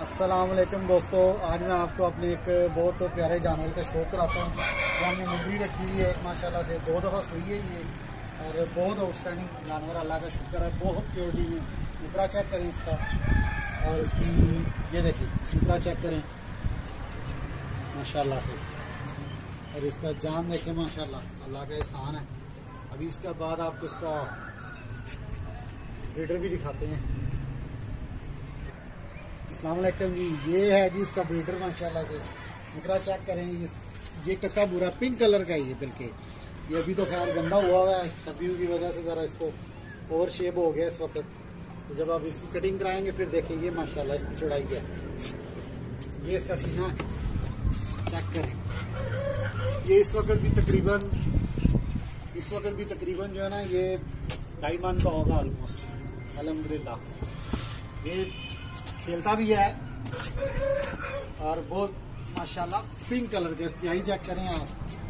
अस्सलाम वालेकुम दोस्तों, आज मैं आपको अपने एक बहुत प्यारे जानवर का शौक कराता हूँ। जो हमने मुंगरी रखी हुई है माशाल्लाह से 2 दफ़ा सुई है ये, और बहुत आउटस्टैंडिंग जानवर, अल्लाह का शुक्र है, बहुत प्योरिटी में। ऊपरा चेक करें इसका, और इसकी ये देखिए ऊपरा चेक करें माशाल्लाह से, और इसका जान देखें माशाल्लाह, अल्लाह का एहसान है। अभी इसके बाद आपको इसका ब्रीडर भी दिखाते हैं। अस्सलाम वालेकुम जी, ये है जी इसका ब्रीडर माशाल्लाह से। मुकरा चेक करें, ये कच्चा बुरा पिंक कलर का ही है, बल्कि ये अभी तो खैर गंदा हुआ है सर्दियों की वजह से, ज़रा इसको ओवर शेप हो गया इस वक्त। तो जब आप इसकी कटिंग कराएंगे फिर देखेंगे माशाल्लाह इसकी चौड़ाई क्या है। ये इसका सीना चेक करें, ये इस वक्त भी तकरीबन जो है ना, ये 2.5 मन का होगा ऑलमोस्ट, अल्हम्दुलिल्लाह। ये खेलता भी है और बहुत माशाल्लाह पिंक कलर के, इसकी आई चेक करें आप।